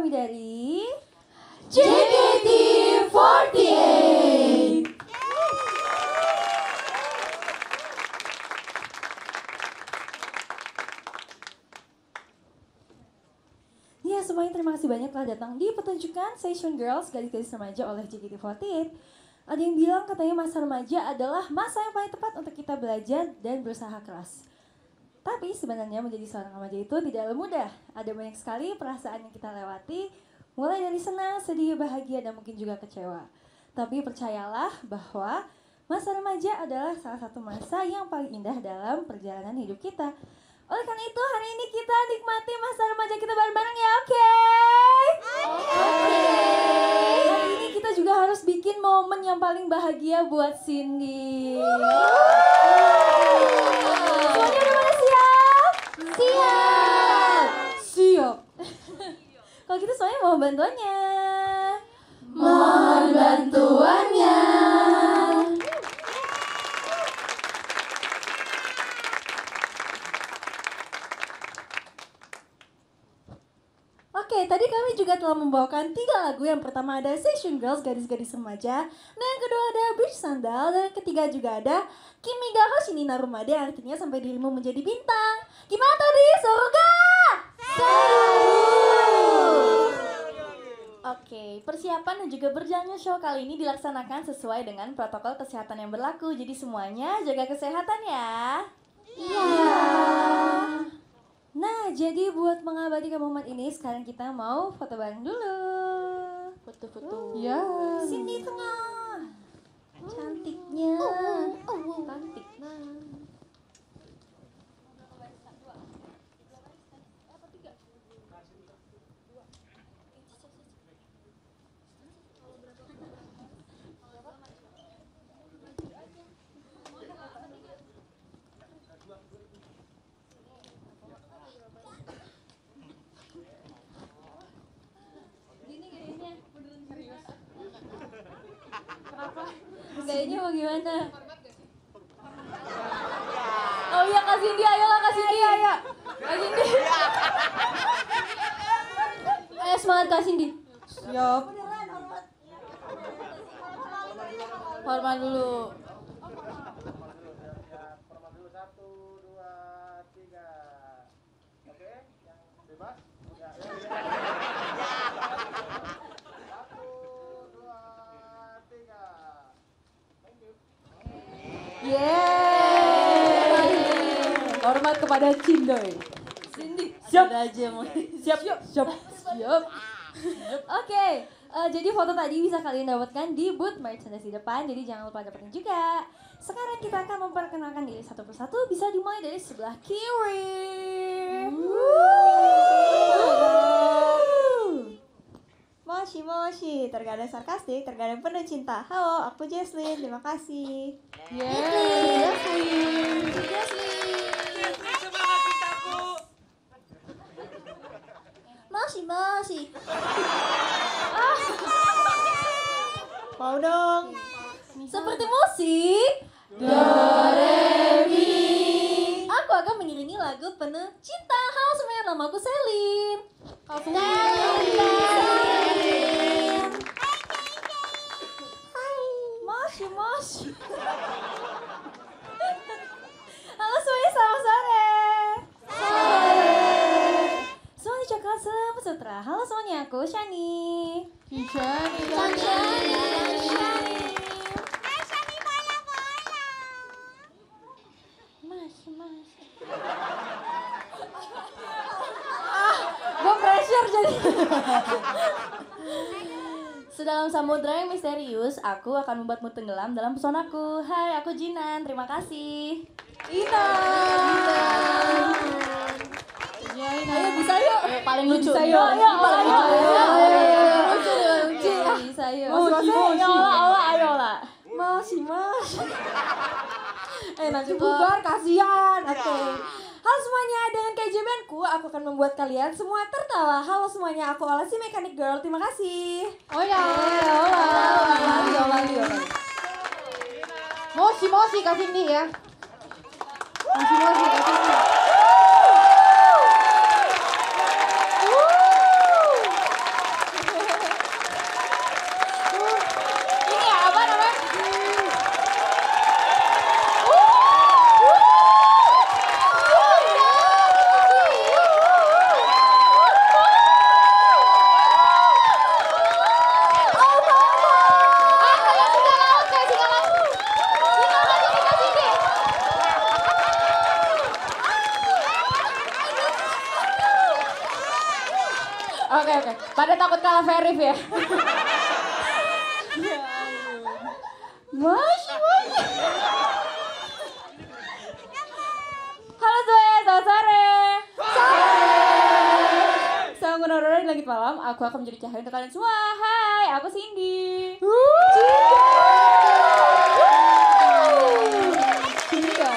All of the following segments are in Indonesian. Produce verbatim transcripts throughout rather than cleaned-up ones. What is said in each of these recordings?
kami dari J K T empat puluh delapan. Ya, semuanya terima kasih banyak telah datang di pertunjukan Session Girls Gadis-Gadis Remaja oleh J K T empat puluh delapan. Ada yang bilang katanya masa remaja adalah masa yang paling tepat untuk kita belajar dan berusaha keras. Tapi sebenarnya menjadi seorang remaja itu tidaklah mudah. Ada banyak sekali perasaan yang kita lewati, mulai dari senang, sedih, bahagia, dan mungkin juga kecewa. Tapi percayalah bahwa masa remaja adalah salah satu masa yang paling indah dalam perjalanan hidup kita. Oleh karena itu hari ini kita nikmati masa remaja kita bareng-bareng ya, oke? Okay? Oke. Okay. Hari ini kita juga harus bikin momen yang paling bahagia buat Cindy. Semuanya udah pada siap? Siap. Siap. Kalau gitu semuanya mohon bantuannya. Mohon bantuannya. Oke, tadi kami juga telah membawakan tiga lagu. Yang pertama ada Session Girls, Gadis-Gadis Remaja. Dan yang kedua ada Bridge Sandal. Dan yang ketiga juga ada Kimi ga Hoshi ni Narumade, yang artinya sampai dirimu menjadi bintang. Gimana tadi? Seru gak? Seru. Oke, persiapan dan juga berjalannya show kali ini dilaksanakan sesuai dengan protokol kesehatan yang berlaku. Jadi semuanya jaga kesehatan ya. Iya. Nah, jadi buat mengabadikan momen ini, sekarang kita mau foto bareng dulu. Foto-foto. Ya. Sini tengah. Cantiknya. Cantik. Nah. Gayanya mau gimana? Oh iya, Kak Cindy, ayolah Kak Cindy, ayo. Kak Cindy. Ayo semangat Kak Cindy. Siap. Hormat dulu. Hormat dulu, satu, dua, tiga. Oke, yang bebas. Ya, ya, ya. Satu, dua, tiga. Thank you. Yeay. Hormat kepada Cindoy. Cindy. Siap. Ada aja mau. Siap, siap, siap. Siap. Oke, uh, jadi foto tadi bisa kalian dapatkan di booth merchandise di depan, jadi jangan lupa dapetin juga. Sekarang kita akan memperkenalkan diri satu persatu, bisa dimulai dari sebelah kiri. Moshi Moshi, terkadang sarkastik, terkadang penuh cinta. Halo, aku Jesslyn, terima kasih. Yeay. Moshi Moshi. Mau dong. Seperti musik Do, re, mi. aku akan mengiringi lagu penuh cinta. Halo semuanya, nama aku Selin. Kau Moshi Moshi. Halo semuanya, selamat sore. Sore. Semuanya coklat semua sutra. Halo semuanya, aku Shani. Shani. Masih, masih. Ah, gue pressure jadi. Sedalam samudra yang misterius, aku akan membuatmu tenggelam dalam pesonaku. Hai, aku Jinan. Terima kasih. Ina. Ya, Ayo bisa yuk. Paling lucu. Bisa yuk. Ayo, Paling ayo, lucu. ayo, ayo. Lucu deh, lucu. Bisa yuk. Moshi, moshi. Ayolah, ayolah. Masih, masih. Eh nanti bubar, kasihan. Oke. Halo semuanya, dengan K J Bandku aku akan membuat kalian semua tertawa. Halo semuanya, aku Ola si Mechanic Girl. Terima kasih. Oh ya. Ola, lagi, Ola, lagi, Ola. Moshi, moshi, kasih nih ya. Moshi, moshi, kasih nih. Oke oke. Pada takut kalah verif ya. Masya Allah. Halo semuanya, selamat sore. Sore. Salam Aurora di langit malam. Aku akan menjadi cahaya untuk kalian semua. Hai, aku Cindy. Cinta.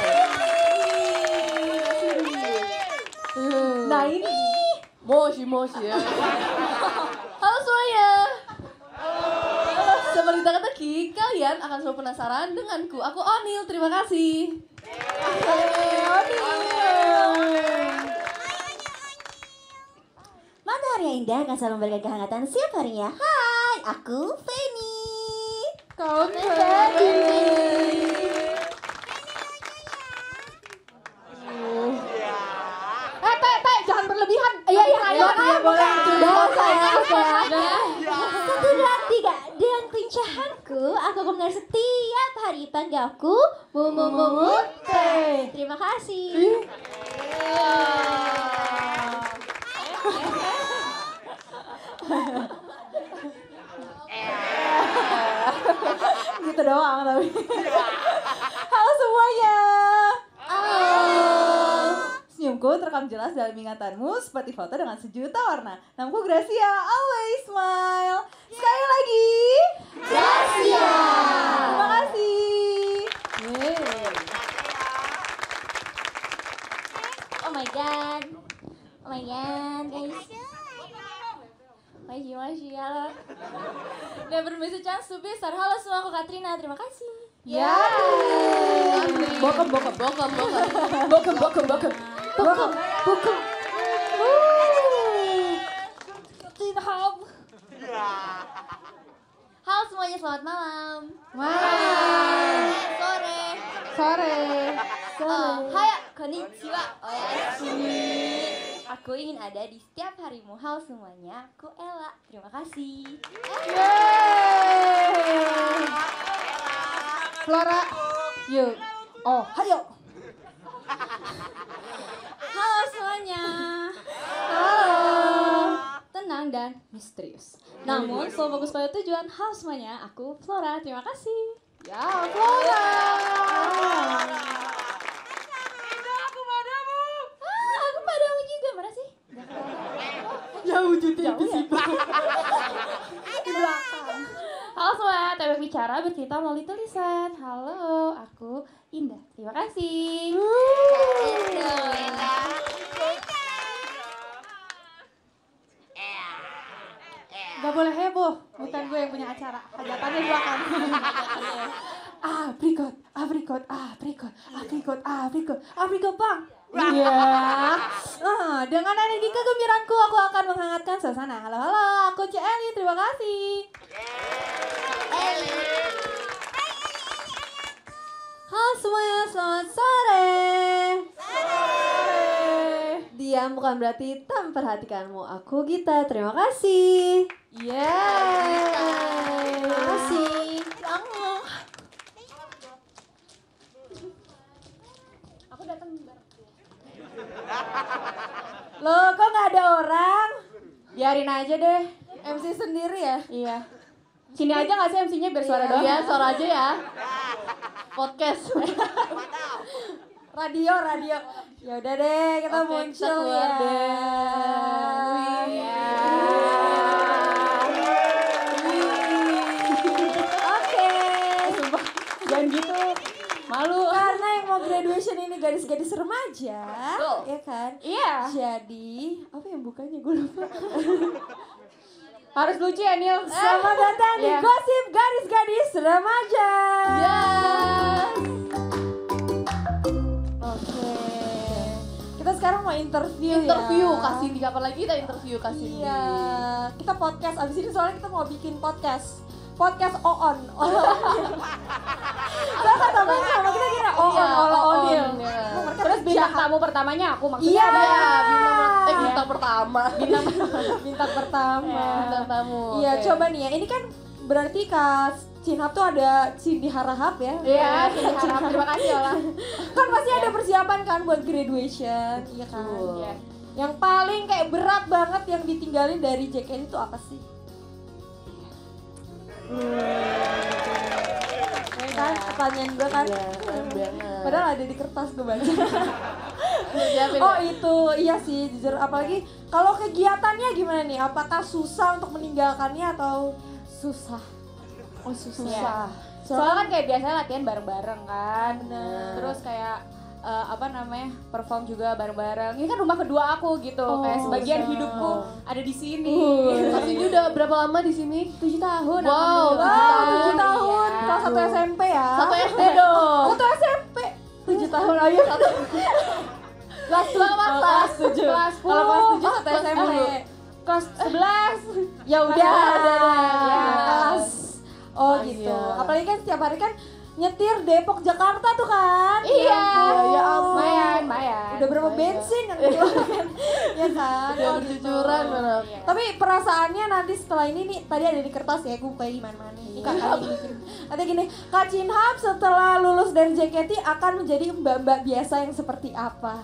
Nah ini Moshi moshi ya. Halo semuanya. Seperti kata Ki, kalian akan selalu penasaran denganku. Aku Onil, terima kasih. Matahari yang indah akan selalu memberikan kehangatan setiap harinya. Hai, aku Feni. Kau Feni. Eh, Teh, Teh, jangan berlebihan. Iya, iya, ayo. Iya, boleh. Dosa ya, ya. Satu, dua, tiga. Dengan kelincahanku, aku akan benar setiap hari panggilku Mumu Mumu Teh. Terima kasih. gitu doang tapi. Halo semuanya. Halo. Senyumku terekam jelas dalam ingatanmu seperti foto dengan sejuta warna. Namaku Gracia, always smile. Sekali lagi, Gracia. Terima kasih. Yeay. Oh my god. Oh my god, guys. Masih masih halo. Never miss a chance to be star. Halo semua, aku Katrina, terima kasih. Ya. Bokem bokem bokem bokem. Bokem, bokem, bokem. Bokem, bokem. Halo semuanya, selamat malam. Malam. Sore. Sore. Oh, hai, konnichiwa. Oyashi. Aku ingin ada di setiap harimu. Halo semuanya, aku Ella. Terima kasih. Yeay. Flora. Yuk. Oh, hayo. Halo semuanya. Halo. Tenang dan misterius. Namun selalu fokus pada tujuan. Halo semuanya, aku Flora. Terima kasih. Ya, Flora. Ah, aku padamu juga, mana sih? Ya wujudnya Jauh ya? di belakang. Halo semua, T B Bicara bercerita melalui tulisan. Halo, aku Indah. Terima kasih. Gak boleh heboh, bukan gue yang punya acara. Hajatannya di belakang. Aprikot, aprikot, aprikot, aprikot, aprikot, aprikot bang. Iya. Ah, dengan energi kegembiraanku aku akan menghangatkan suasana. Halo, halo, aku Cik Eli, terima kasih. Halo semuanya, selamat sore. Sore. Diam bukan berarti tak memperhatikanmu. Aku Gita, terima kasih. Yeay. Terima kasih. Aku datang bareng. Loh, kok nggak ada orang? Biarin aja deh. M C sendiri ya? Iya. Sini aja nggak sih M C-nya biar suara doang? Iya, suara aja ya. Podcast. Radio, radio. Ya udah deh, kita Oke, muncul kita keluar ya. deh. Wih. Ya. Oke. Sumpah, jangan gitu. Malu. Karena yang mau graduation ini gadis-gadis remaja, Betul. ya kan? Iya. Jadi, apa yang bukanya gue lupa. Harus lucu ya, Nil. Selamat datang di Iya. Gosip Gadis-Gadis Remaja. Yes. Oke. Kita sekarang mau interview, Interview ya. kasih di kapan lagi kita interview kasih di. Iya, kita podcast. Abis ini soalnya kita mau bikin podcast. Podcast Oon. Saya kata bang sama kita kira Oon, Iya, Ola Oon, Onil. ya. Mereka Terus tuh bintang jahat. tamu pertamanya aku maksudnya. Iya. Iya, bintang eh bintang pertama. Bintang Bintang pertama. Bintang tamu. Iya, oke. coba nih ya. Ini kan berarti Kak Cinhap tuh ada Cindy Harahap ya. Iya, Cindy Harahap. Terima kasih Ola. Kan pasti ada persiapan kan buat graduation, iya kan? Betul. Iya. Yang paling kayak berat banget yang ditinggalin dari J K T itu apa sih? Ya kan, pertanyaan gue kan. Iya, keren banget. Padahal ada di kertas gue baca. Siapin Oh ya? itu, iya sih jujur. Apalagi kalau kegiatannya gimana nih? Apakah susah untuk meninggalkannya atau Susah. oh susah? Iya. Soalnya kan kayak biasanya latihan bareng-bareng kan. Bener. Terus kayak eh, apa namanya? Perform juga bareng-bareng. Ini kan rumah kedua aku gitu. Oh, kayak sebagian betul. hidupku ada di sini. Mas ini udah berapa lama di sini? tujuh tahun. Wow, alhamdulillah. Wow, tujuh tahun, Iya. kelas satu S M P ya? Satu S D dong. Satu S M P, tujuh tahun aja. Kelas dua apa Oh, kelas? kelas tujuh. Kelas sepuluh. Kalau kelas tujuh satu kelas S M P. sepuluh. Kelas sebelas. Ya udah, Kelas ada ya. kelas. Oh Ah, gitu. iya. Apalagi kan setiap hari kan nyetir Depok Jakarta tuh kan? Iya. Ya ampun. Lumayan, lumayan. Udah berapa Lumayan. bensin yang dikeluarkan? Ya kan? Udah Oh, berjujuran gitu. mana? Iya. Tapi perasaannya nanti setelah ini nih, tadi ada di kertas ya, gue kayak gimana nih? Buka kali bikin. Nanti gini, Kak Cinham setelah lulus dari J K T akan menjadi mbak-mbak biasa yang seperti apa?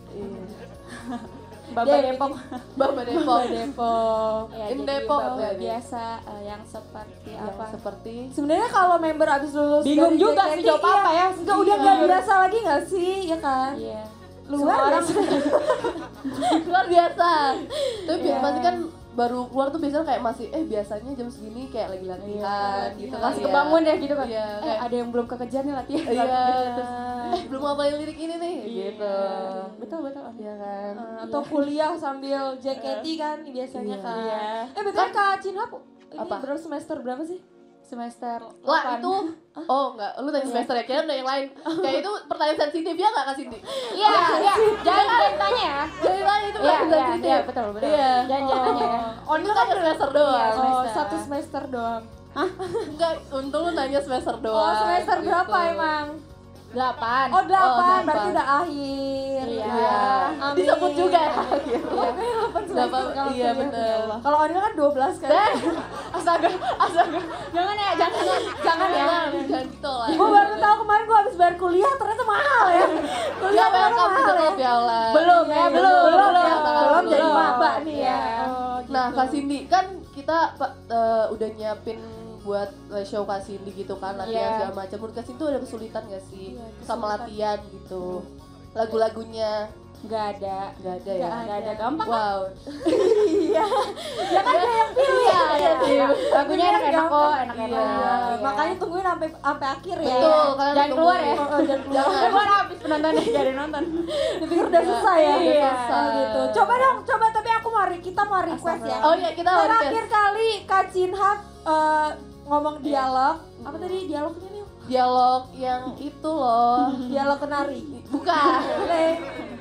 Mbak Dia Depok. Bapak Depok. Mbak Depok. Ya, In jadi Depok mbak-mbak berarti. biasa eh, yang seperti Yang apa? seperti Sebenarnya kalau member abis lulus Bingung dari juga J K T, sih jawab apa ya. Enggak udah Iya. nggak biasa lagi nggak sih, ya kan? Iya. Luar orang biasa. luar biasa. Tapi Iya. pasti kan baru keluar tuh biasanya kayak masih eh biasanya jam segini kayak lagi latihan gitu kan. Masih Iya. kebangun ya gitu kan. Iya, Eh kayak- ada yang belum kekejar nih latihan. Iya. Terus, eh belum hafalin lirik ini nih gitu. Betul betul. Iya kan. Eh, atau kuliah sambil J K T kan biasanya Iya. kan. Iya. Eh betul Kak Cinhap ini Apa? berapa semester berapa sih? Semester Lah delapan. itu oh enggak, lu tanya semester ya, kira udah yang lain. Kayak itu pertanyaan sensitif ya enggak Kak Cindy? Iya, iya. Jangan jangan tanya ya. Jadi tanya itu Iya, pertanyaan iya, sensitif. iya, betul, betul. Iya. Jangan jangan tanya ya. Oh, itu kan semester doang. Iya. Oh, Semester. satu semester doang. Enggak, untung lu nanya semester doang. Oh, semester gitu. berapa emang? Delapan. Oh, delapan, delapan. berarti udah akhir. Iya. Iya. Amin. Disebut juga ya. Oh, kayak delapan semester. Delapan, langsung iya, ya. betul. Ya Allah. Kalau Anil kan dua belas kan. Dan astaga, astaga. Jangan ya, jangan. Jangan ya. Jangan gitu lah. Gue baru tahu kemarin gue habis bayar kuliah ternyata mahal ya. Kuliah Ya, ternyata welcome mahal to ya. Piala. Belum ya, belum, belum, belum, ya, belum jadi belum. maba nih ya. Iya. Oh, gitu. Nah, Kak Cindy, kan kita Pak, eh, udah nyiapin buat eh, show Kak Cindy gitu kan, latihan Iya. segala macam. Menurut Kak Cindy tuh ada kesulitan gak sih Iya, sama kesulitan. latihan gitu? Lagu-lagunya Enggak ada. nggak ada ya? Nggak Enggak ada gampang. Wow. Iya. Ya kan dia yang pilih. Iya, iya, Iya. iya. Lagunya enak-enak kok, enak-enak. Iya. Iya. Makanya tungguin sampai sampai akhir ya. Betul, kalian Jangan keluar ya. tungguin. Oh, oh, jangan keluar. Jangan keluar habis penontonnya, gak ada yang nonton. Dipikir udah selesai ya. Iya. Oh, gitu. Coba dong, coba tapi aku mau kita mau request ya. Oh iya, kita mau Terakhir request kali Kak Cinhap eh, ngomong dialog. Apa tadi dialognya nih? dialog yang itu loh. Dialog kenari. Bukan. Boleh.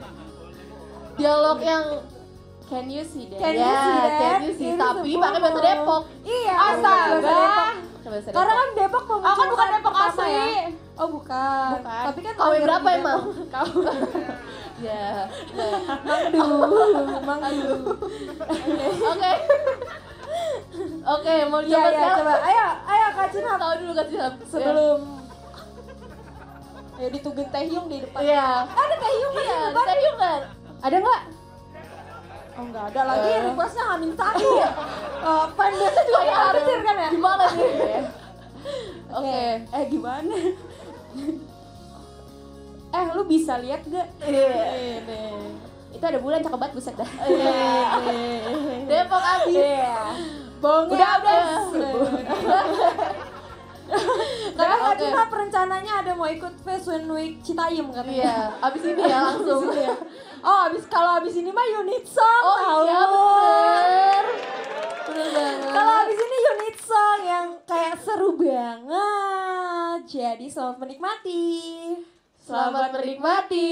Dialog yang Can you see that? Can you ya, see that? can you see, Ini tapi sebuah pakai bahasa ngomong. Depok. Iya. Astaga. bahasa Depok. Pakai bahasa Karena Depok. kan Depok mau Aku kan bukan Depok asli. Ya? Oh bukan. Bukan. Tapi kan K W lahir berapa di emang? Depok. Kau. Ya. Mangdu. Mangdu. Oke. Oke, mau Iya coba ya, sekarang? coba. Ayo, ayo Kak Cinhap. Tahu dulu Kak Cinhap. Sebelum ya ditungguin Teh Yung di depan. Iya. Ada Teh Yung kan di Iya, depan? Teh Yung kan? Ada enggak? Oh enggak ada lagi, Eh. requestnya Hamin satu. Eh, fanbase juga Iya, khawatir kan ya? Gimana nih? Oke. Eh gimana? eh lu bisa lihat gak? Iya. Itu ada bulan cakep banget buset dah. Depok abis. Iya. Bohong Udah, udah. Karena Kak Oke. Cinhap rencananya ada mau ikut Fashion Week Citayam katanya. Iya, abis ini ya langsung. Oh, abis kalau abis ini mah unit song. Oh tahu. iya bener. Bener banget. Kalau abis ini unit song yang kayak seru banget. Jadi selamat menikmati. Selamat menikmati.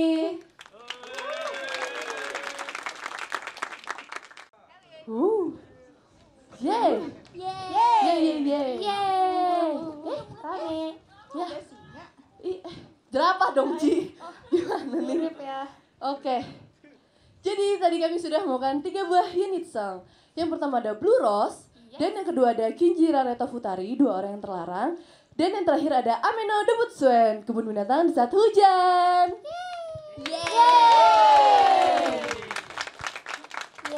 Uh. Yeay. Yeay. Yeay, yeay, yeay. Eh, rame. Ya. Ih, eh, jerapah dong, Ci. Gimana nih? Mirip ya. Oke. Jadi tadi kami sudah menemukan tiga buah unit song. Yang pertama ada Blue Rose, dan yang kedua ada Kinjira Reta Futari, dua orang yang terlarang. Dan yang terakhir ada Ameno Debut Swan, kebun binatang di saat hujan. Yeay!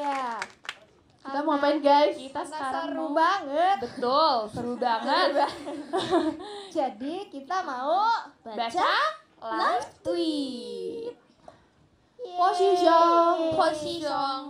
Iya. Kita mau ngapain guys? Kita Karena sekarang seru mau- banget. Betul, seru banget. Jadi kita mau Baca live tweet. Position. Position.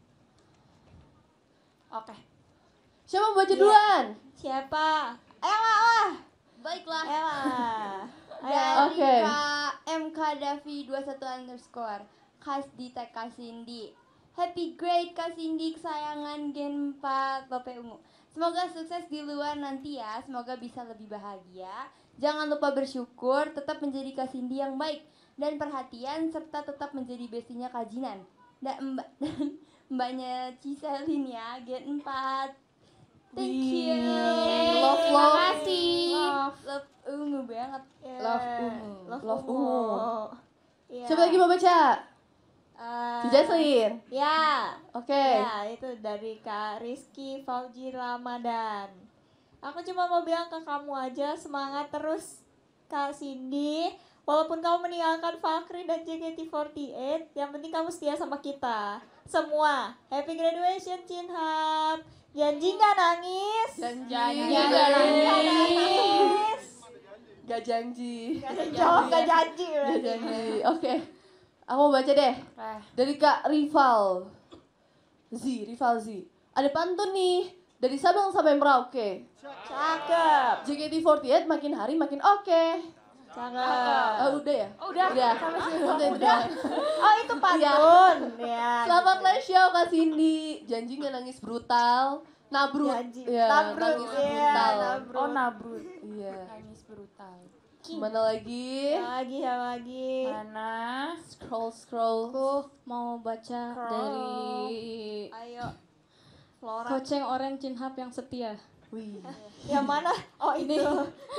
Oke. Siapa mau baca duluan? siapa? Ella lah. Baiklah. Ella. Dari Oke. Kak M K Davi dua puluh satu underscore. Khas di tag Kak Cindy. Happy great Kak Cindy kesayangan Gen empat Lope Ungu. Semoga sukses di luar nanti ya. Semoga bisa lebih bahagia. Jangan lupa bersyukur, tetap menjadi Kak Cindy yang baik dan perhatian serta tetap menjadi bestinya Kak Jinan. Dan mbak mbaknya Ciselin ya, Gen empat. Thank you. Wih, love, love. Terima kasih. Love, love ungu banget. Love ungu. Love, Love ungu. ungu. Iya. Siapa lagi mau baca? Eh, Si Jaslyn. Ya. Oke. Ya, itu dari Kak Rizky Fauji Ramadan. Aku cuma mau bilang ke kamu aja, semangat terus Kak Cindy. Walaupun kamu meninggalkan Fakri dan J K T empat delapan, yang penting kamu setia sama kita. Semua. Happy graduation, Cinhap. Janji nggak nangis? Janji. Janji. Gak Nangis. Gak janji. Jawab nggak janji. Gak berarti. janji. Oke. Aku mau baca deh. Eh, Dari Kak Rival Z, Rival Z. Ada pantun nih. Dari Sabang sampai Merauke. Cakep. J K T empat delapan makin hari makin oke. Cakep. Oh, udah ya? Oh, udah. Udah. Udah, udah. Oh, itu pantun. Ya. Selamat gitu. live show Kak Cindy. Janji nggak nangis brutal. Nabrut. Janji. Ya, Nabrut, nangis iya, brutal. nabrut. Oh, nabrut. Iya. Nangis brutal. Mana lagi? Yang lagi, yang lagi. Mana? Scroll scroll. Aku mau baca Scroll. dari Ayo. Flora. Koceng Orang Cinhap yang setia. Wih. Yang mana? Oh, Ini. itu.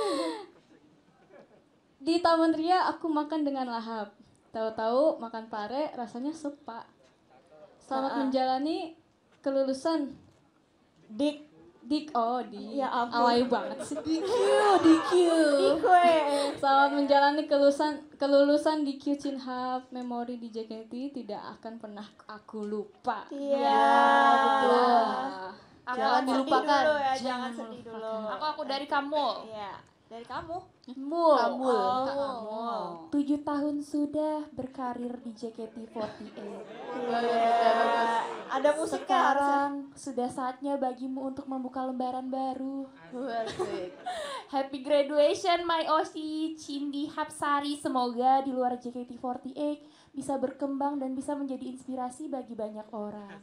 Di Taman Ria aku makan dengan lahap. Tahu-tahu makan pare rasanya sepa. Selamat Ah, ah. menjalani kelulusan. Dik. Dik, oh di Ya ampun. alay banget sih. D Q, D Q. Kue. Selamat menjalani kelulusan kelulusan di Q Cinhap. Memori di J K T tidak akan pernah aku lupa. Iya. betul. Ah, Aku, Jangan aku, dilupakan. Dulu ya, jangan Jangan sedih dulu. lupakan. aku, aku dari kamu. Iya. Dari kamu? Mul. Kamul. Oh. Kamul. Tujuh tahun sudah berkarir di J K T empat delapan. Iya. Ada musiknya harusnya. Sekarang sudah saatnya bagimu untuk membuka lembaran baru. Asik. Happy graduation my O C Cindy Hapsari. Semoga di luar J K T empat delapan bisa berkembang dan bisa menjadi inspirasi bagi banyak orang.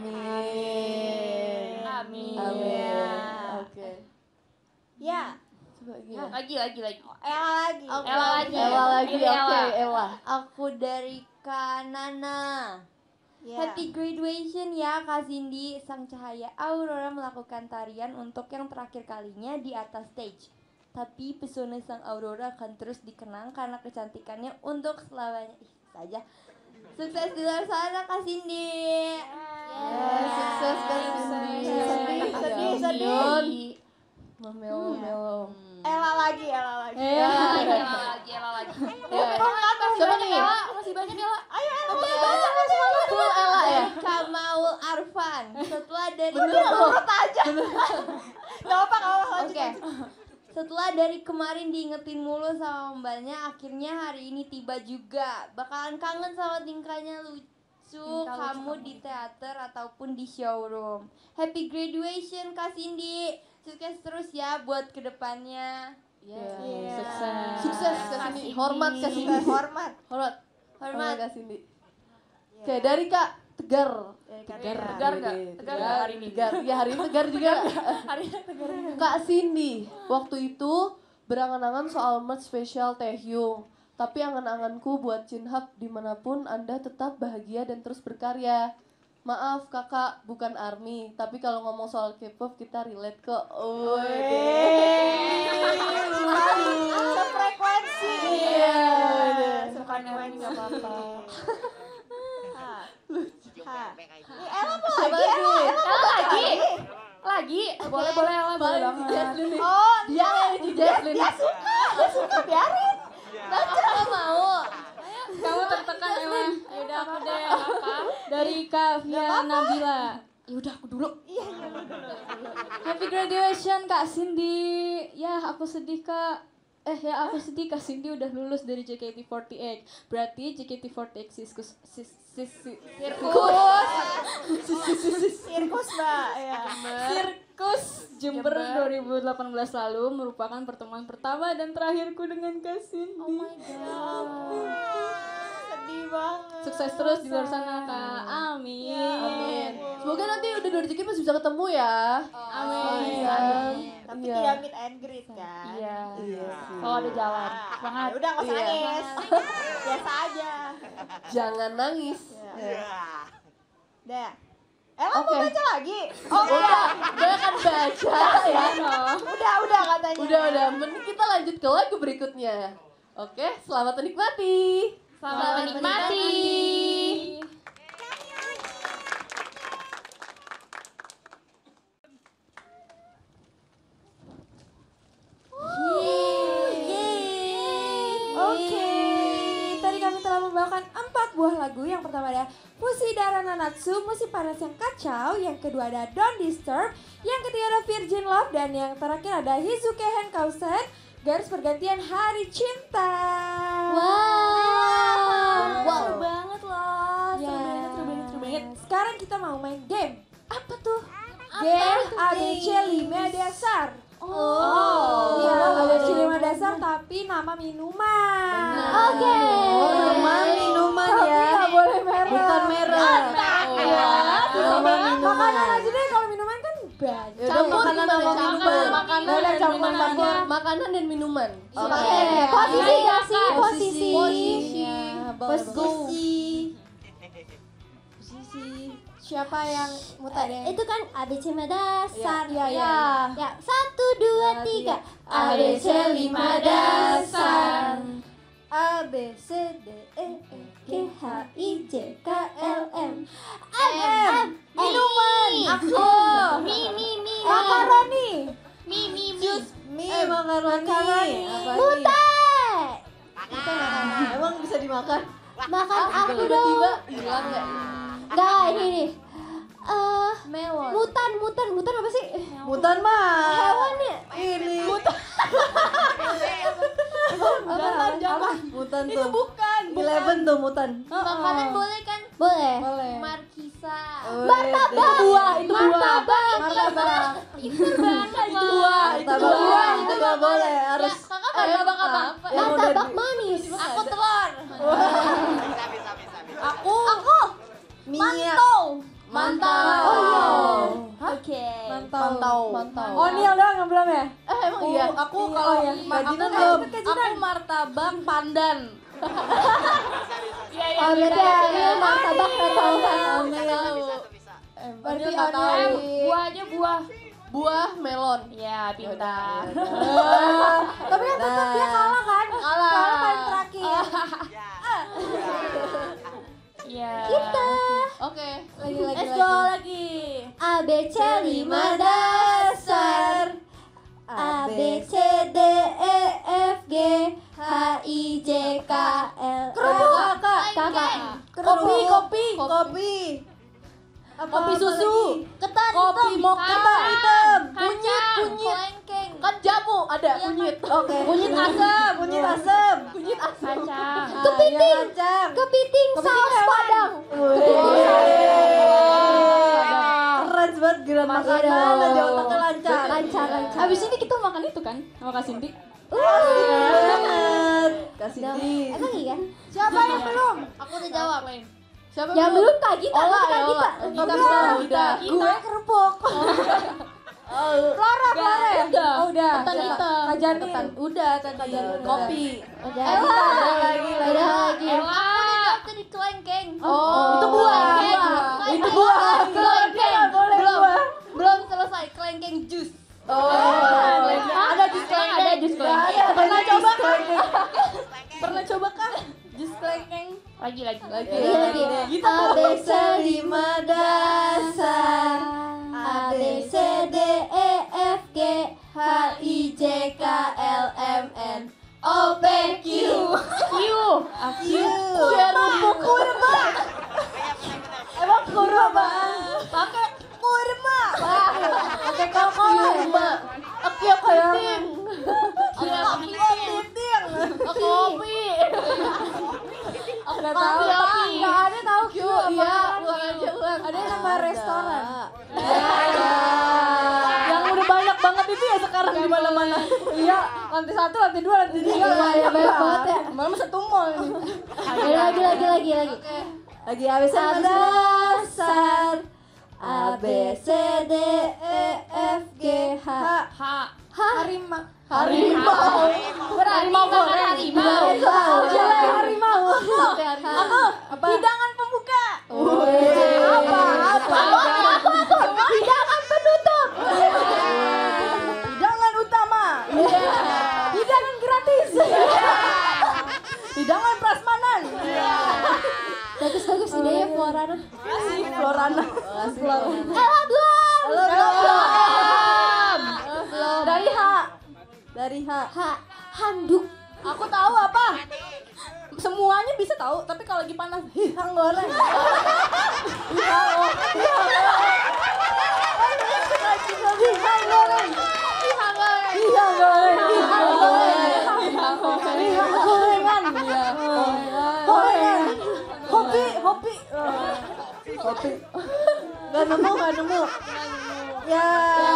Amin. Amin. Amin. Iya. Oke. Ya. Coba gini. Lagi, lagi, lagi. Ella lagi. Ella lagi. Ella lagi. Ini Oke, Ella. Ella. Aku dari Kak Nana. Iya. Happy graduation ya Kak Cindy. Sang cahaya Aurora melakukan tarian untuk yang terakhir kalinya di atas stage. Tapi pesona sang Aurora akan terus dikenang karena kecantikannya untuk selamanya. Ih, saja. Sukses di luar sana Kak Cindy. Ya, sukses Kak Cindy. Sedih, Ya sedih, sedih. ampun. Memelo-melo. Ella lagi, Ella lagi. Eh, Ella lagi, Ella lagi. Ya. Siapa nih? Masih banyak Ella. Ayo Ella. Masih banyak, masih banyak. Full Ella ya? Kamaul Arfan. Setelah dari Bener loh. aja. Gak apa, gak apa. lanjut, Oke. lanjut. Setelah dari kemarin diingetin mulu sama mbaknya, akhirnya hari ini tiba juga. Bakalan kangen sama tingkahnya lucu kamu di teater ataupun di showroom. Happy graduation Kak Cindy. Sukses terus ya buat kedepannya. Ya. Iya. Sukses. Sukses Kak Cindy. Hormat Kak Cindy. Hormat. Hormat. Hormat. Kak Cindy. Oke, dari Kak Tegar. Tegar, tegar nggak? Tegar nggak hari ini? Tegar. Ya, hari ini Tegar juga. Hari ini tegar. Kak Cindy, waktu itu berangan-angan soal merch spesial Taehyung. Tapi angan-anganku buat Cinhap dimanapun Anda tetap bahagia dan terus berkarya. Maaf kakak, bukan ARMY. Tapi kalau ngomong soal K-pop kita relate kok. Oh, Sefrekuensi. Iya. Sefrekuensi gak apa-apa. Ini Ella mau Siapa lagi, lagi? Ella, Ella mau Ella lagi. lagi. Lagi. Boleh, boleh Ella, boleh Paling banget. Jaslyn nih. Oh, Dia yang di Jaslyn. dia suka, dia suka biarin. Baca nggak mau. Kamu tertekan emang. Ya udah aku deh. Apa? Dari Kak Via Nabila. Ya udah aku dulu. Iya, iya Happy graduation Kak Cindy. Ya, aku sedih Kak. Eh ya aku sedih Kak Cindy udah lulus dari J K T empat delapan. Berarti J K T empat delapan siskus sis sis sirkus. Sirkus mbak ya. Sirkus Jember dua ribu delapan belas lalu merupakan pertemuan pertama dan terakhirku dengan Kak Cindy. Oh my God. Sedih banget. Sukses terus di luar sana Kak. Amin. Amin. Semoga nanti udah dua rezeki masih bisa ketemu ya. Amin. Tapi Iya. tidak meet and greet kan. Iya. Iya sih. Kalau ada jalan. Semangat. Udah nggak usah Iya. nangis. Biasa aja. Jangan nangis. Udah. Ella Oke. mau baca lagi? Oh udah, dia akan baca ya. Udah, udah katanya. Udah, udah. Mending kita lanjut ke lagu berikutnya. Oke, selamat menikmati. Selamat menikmati. Oke, tadi kami telah membawakan empat buah lagu. Yang pertama ada Fushidara Nanatsu, Musik Panas yang Kacau. Yang kedua ada Don't Disturb. Yang ketiga ada Virgin Love. Dan yang terakhir ada Hizuke Henkausen, Garis Pergantian Hari Cinta. Wow. Wow, seru banget loh. Seru Ya. banget, seru banget, seru banget. Sekarang kita mau main game. Apa tuh? Game A B C lima dasar. Oh. Iya, A B C lima dasar tapi nama minuman. Oke. Oh, Minuman, minuman tapi ya. nggak boleh merek. Bukan merek. Iya. Nama minuman. Makanan aja deh, kalau minuman kan banyak. Ya udah, makanan gimana? sama minuman. Makanan Udah, dan campur, minuman campur. aja. Makanan dan minuman. Oke. Posisi gak sih? Posisi. Posisi. Posisi. Ya, boleh, Let's go. Posisi. Siapa yang muter ya? Itu kan A B C lima dasar. Iya, iya, Ya. Ya, satu, dua, tiga. A B C lima dasar. A B C D E F G H I J K L M M. M. Minuman. Aku. Mi, mi, mi. Makaroni. Mi, mi, mi. Mie makaroni. Makaroni. Apa nih? Mute. Emang bisa dimakan? Makan aku dong. Tiba-tiba hilang ya? Enggak, ini nih. Eh, Melon. mutan, mutan, mutan apa sih? Mutan mah. Hewan ya? Ini. Mutan apa? Mutan tuh. Bukan. Eleven tuh mutan. Makanan boleh kan? Boleh. Boleh. Markisa. Martabak. Itu buah, itu buah. Martabak. Martabak. Itu banget. Itu buah, itu buah. Itu nggak boleh, harus. Kakak martabak apa? Yang udah Martabak di- manis. Aku telur. Aku. Aku. Minyak. Mantau. Oh iya. Oke. Mantau. Mantau. Oh, Niel doang yang belum ya? Eh emang iya. Aku Iya, kalau oh iya. Kajian Aku- belum. eh, kajian. aku martabak pandan. Iya, iya. Oh, berarti Ariel martabak atau Berarti nggak tahu. Oniel. Buahnya buah. Buah melon. Iya, pintar. Ah, Tapi kan tetap dia kalah kan? Kalah. Kalah paling terakhir. Iya. kita. Oke. Lagi lagi Let's lagi. go lagi. A B C lima dasar. A B C D E F G H I J K L M. Kerupuk. Kakak. Kopi, kopi, Kopi. kopi. Apa, Kopi apa susu. lagi? Ketan Kopi hitam. mocha. Ketan hitam. Kunyit, Kacang. kunyit. Kelengkeng. Kan jamu ada Iya, kunyit. kan. Oke. Kunyit asam. Kunyit asam. Kunyit asam. Kacang. Kepiting. Kacang. Kepiting saus padang. Keren banget gerak makanan aja otaknya lancar. Lancar, lancar. Habis ini kita makan itu kan sama Kak Cindy. Banget. Kasih Udah. di. Emang iya? Siapa yang belum? Aku udah jawab. Siapa Yang belum Kak Gita. Ola, Nanti Kak ya, Gita. Ola. Kita Udah. bisa, udah. Gue kerupuk. Flora, Flora ya? Udah. Oh, udah. Ketan Siapa? hitam. Kak Janin. Ketan. Udah tadi. Kopi. Udah. Ella. Ada lagi, lagi. Udah lagi. Ella. Tadi kelengkeng. Oh, itu buah. Kelengkeng. Itu buah. Kelengkeng. Boleh Belum. buah. Belum selesai kelengkeng jus. Oh, Ada jus kelengkeng. Ada jus kelengkeng. Pernah coba kan? Pernah coba kah? Jus kelengkeng. Lagi lagi. Lagi, Lagi, lagi. A B C lima dasar. A B C D E F G H I J K L M N O P Q. Q. Q. Kurma. Kurma. Emang kurma? Pakai kurma. Pakai koko. Kurma. Oke, penting. Kopi penting. Kopi. Aku udah tahu tapi Enggak ada tahu Q. Iya, ulang aja ulang. ada nama restoran. Yang udah banyak banget itu ya sekarang di mana-mana. Iya, lantai satu, lantai dua, lantai tiga. Iya, iya, banyak banget ya. Malah satu mall ini. Ayo, lagi lagi lagi lagi. Lagi A B C dasar. A B C D E F G H. H. Harimau. Harimau. Harimau goreng. Harimau. Harimau. Aku hidangan pembuka. Apa? Apa? Apa? Hidangan penutup. Hidangan utama. Hidangan gratis. Hidangan prasmanan. Bagus bagus idenya Florana. Kasih Florana. Kasih Florana. Ella Blom. Ella Blom. Dari H. Dari H. H. Handuk. Aku tahu apa? Semuanya bisa tahu, tapi kalau lagi panas, hihang goreng. Hihang goreng. Hihang goreng. Hihang goreng. Hihang goreng. Hihang goreng. Hihang goreng. Hihang gorengan. Gorengan. Hobi, hobi. Hobi. Gak nemu, gak nemu. Ya.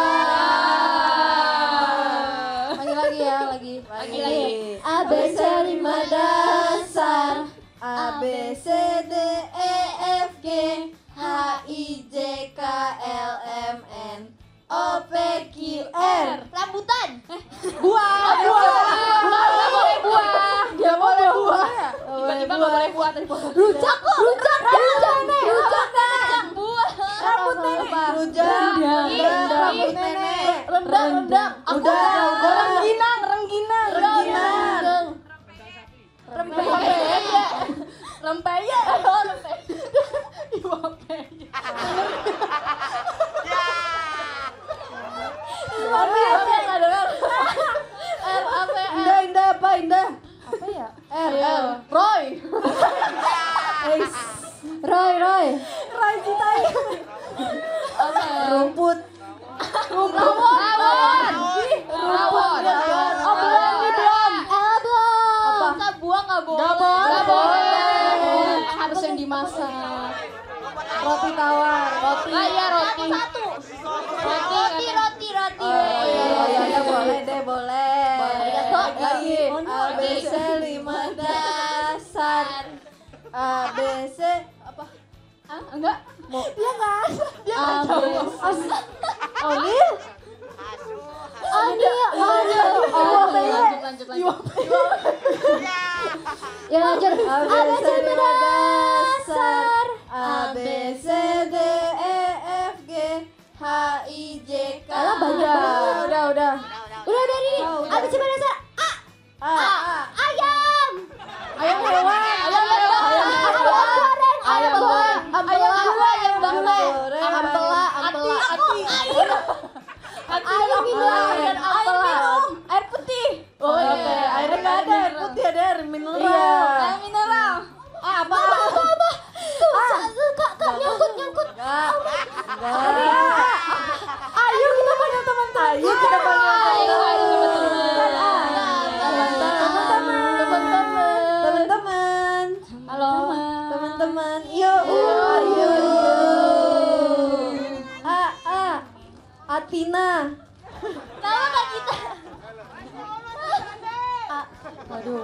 Lagi lagi ya, lagi. Lagi lagi. A B C lima dasar. A B C D E F G H I J K L M N O P Q R. Rambutan. Buah, buah. Dia boleh buah. Dia boleh buah. Tiba-tiba nggak boleh buat tadi. Rujak kok. Rujak. Rujak nih. Rujak nih. Buah. Rambut nenek. Rujak. Rendang. Rambut nenek. Rendang, rendang. Udah. Rengginang, rengginang. Rengginang. Rempeyek. Rempeyek. Oh, rempeyek. Apa ya? Enggak dengar. R apa ya? Indah, Indah apa? Indah. Apa ya? R, R. Roy. Ace. Roy Roy. Roy Citai. Rumput. Rumput. Rawon. Rumput. Oh, belum nih, belum. Ella Blom. Apa? Nggak buah nggak boleh. Nggak boleh. Nggak boleh. Harus yang dimasak. Roti tawar. Roti. Ah iya roti. Satu. Roti. Roti roti roti. Oh iya, iya, iya, boleh deh, boleh. Arigato. Lagi. A B C lima dasar. A B C apa? Ah enggak. Mau. Dia nggak. Dia A nggak B jawab. C. Oh, Lil. Ada ada. Oh lanjut lanjut lanjut. Ya lanjut. A B C lima dasar. A B C D E F G H I J K. Alah, banyak banget. Udah, udah. Udah dari. A B C dasar. A. A. A. Ayam. Ayam hewan. Ayam hewan. Ayam goreng. Ayam goreng. Ayam gula. Ayam bangkai. goreng. Ampela. Ampela. Ati. Ayam minum. dan ampela. Air putih. Oh, iya. Oke, airnya nggak ada, air putih ada air mineral. Iya. Air mineral. Ah, apa? Apa? Apa? Tuh, kak, kak, nyangkut, nyangkut. Enggak. Enggak. Ayo kita panggil teman-teman. Ayo kita panggil Ayo, ayo, teman-teman. Teman-teman. Teman-teman. Teman-teman. Halo. Teman-teman. Yuk. Ayo. A, A. Atina. Nama kak kita. Waduh.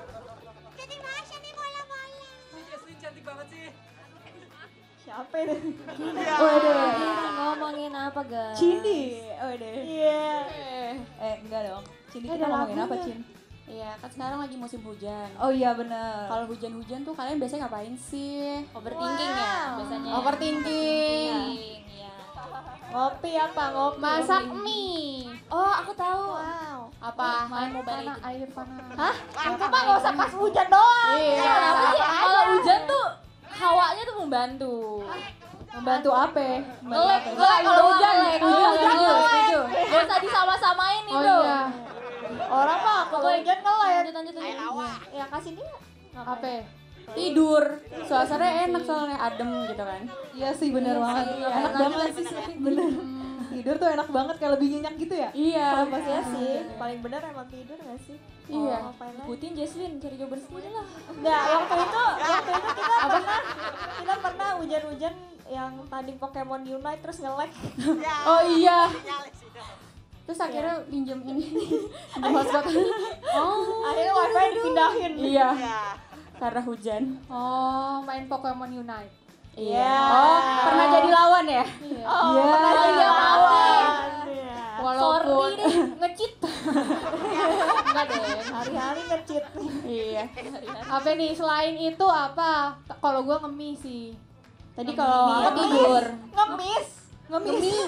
Siapa ini? Waduh. Ngomongin apa guys? Cindy. Waduh. Iya. Eh enggak dong. Cindy Eh, kita ada ngomongin apa lagunya. Cin? Iya, kan sekarang lagi musim hujan. Oh iya benar. Kalau hujan-hujan tuh kalian biasanya ngapain sih? Overthinking ya biasanya. Overthinking. Iya. Ngopi apa? Ngopi. Masak mie. Oh aku tahu. Wow. Apa? Main Mobile panas, Legends. air panas. Hah? Itu mah nggak usah pas hujan doang. Iya. Kenapa sih? Kalau hujan tuh hawanya tuh membantu. Membantu apa? Membantu Ngelek, apa? ngelek kalau hujan. Ngelek, Oh, hujan, setuju, ngelek. setuju. Gak usah disama-samain Oh itu. iya. Orang mah kalau hujan ngelet. Lanjut, lanjut, lanjut. Ya kasih dia. Apa? tidur. Suasananya enak soalnya adem gitu kan. Iya sih bener banget. Enak banget sih. Bener. Tidur tuh enak banget kayak lebih nyenyak gitu ya. Iya. Iya sih, paling benar emang tidur gak sih? Iya. Oh, ngapain lagi? Ikutin Jesslyn, cari jawaban sendiri lah. Nah, waktu itu, waktu itu kita pernah, kita pernah hujan-hujan yang tanding Pokemon Unite terus nge-lag. Oh iya. Terus akhirnya pinjam ini. Pinjam hotspot. Oh. Akhirnya wifi dipindahin. Iya. Karena hujan. Oh, main Pokemon Unite. Iya. Oh, pernah jadi lawan ya? Oh, Iya. pernah jadi Iya. lawan. Iya. Walaupun ngecit. Enggak deh. Hari-hari nge-cheat. Iya. Apa nih selain itu apa? Kalau gua ngemis sih. Tadi kalau aku tidur. Ngemis. Ngemis.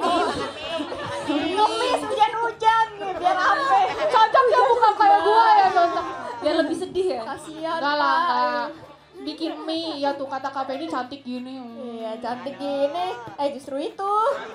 Ngemis hujan-hujan nih, biar apa? Cocok ya bukan kayak gua ya cocok. Biar lebih sedih ya. Kasihan. Enggak lah, Pak. enggak. Bikin mie ya tuh kata K P ini cantik gini. Iya, cantik gini. Eh justru itu.